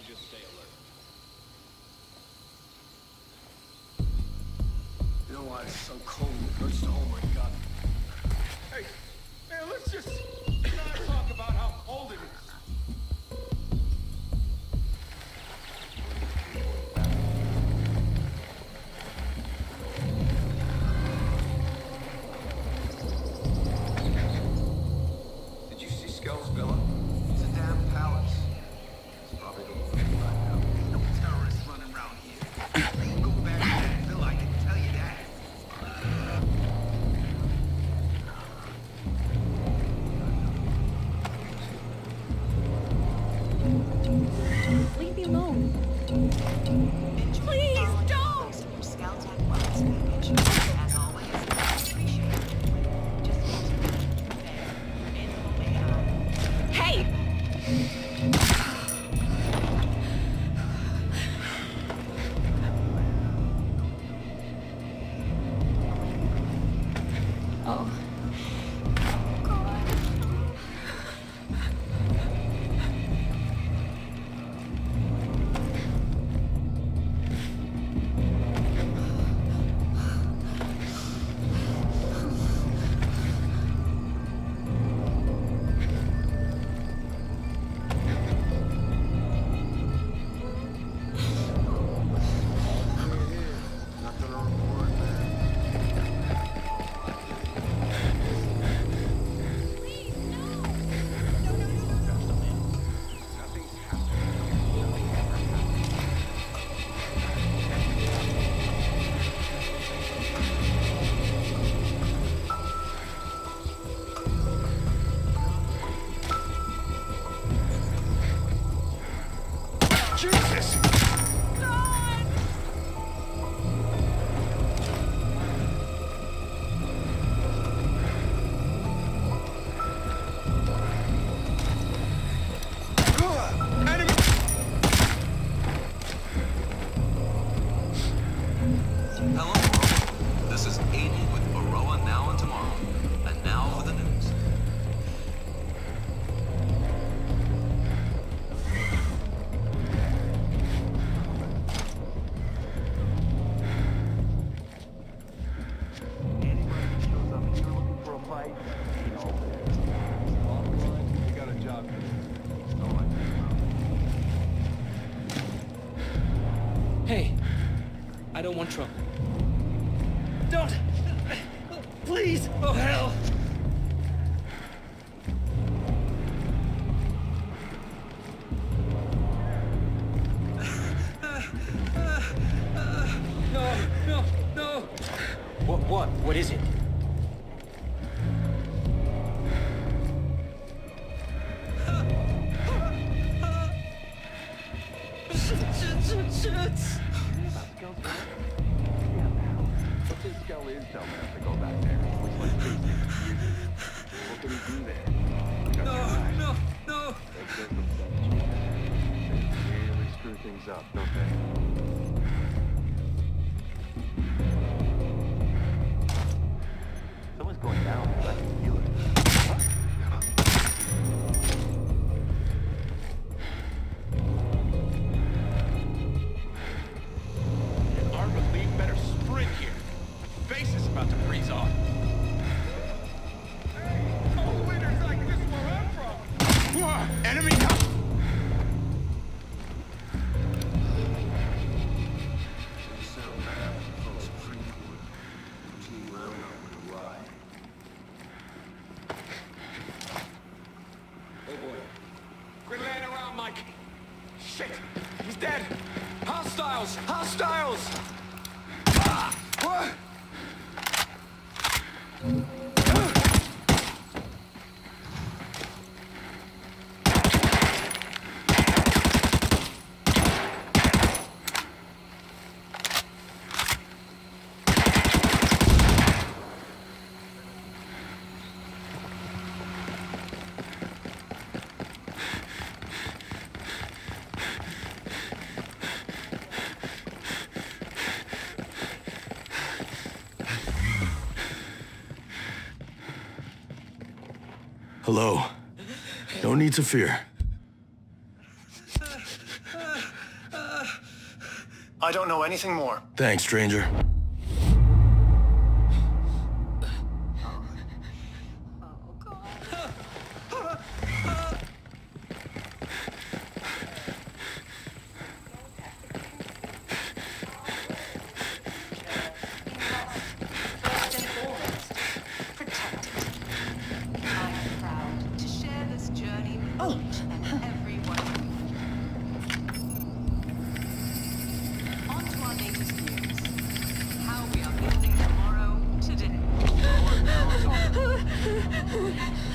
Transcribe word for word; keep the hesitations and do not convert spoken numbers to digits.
just stay alert. You know why it's so cold? It hurts to hold my gun. Hey, man, let's just not talk about how cold it is. Did you see Skell's villa? It's a damn palace. It's probably the one right now. Ain't no terrorists running around here. You go back to that villa, I can tell you that. Leave me alone. Please don't! As always, appreciate it. Just Hey! Oh. Nothing to report, man. Nothing's happened. Nothing ever happened. Jesus! Enemy! Hello, world. This is Aiden with Baroa Now and Tomorrow. And now for the news. Anybody who shows up here looking for a fight, you know, long run, we got a job to do. Don't like that. Hey, I don't want trouble. Don't! Please! Oh, hell! No, no, no! What, what? What is it? What this Skell is telling us to go back there. Which one's crazy? What can he do there? No, no, no! They get themselves. They really screw things up, don't they? Someone's going down. I can feel it. Our relief better sprint here. My face is about to freeze off. Hey, cold winters like this where I'm from. Whoa, enemy come! Oh boy. Quit laying around, Mike. Shit, he's dead. Hostiles, hostiles! Ah, what? Hello. No need to fear. I don't know anything more. Thanks, stranger. Tomorrow, today.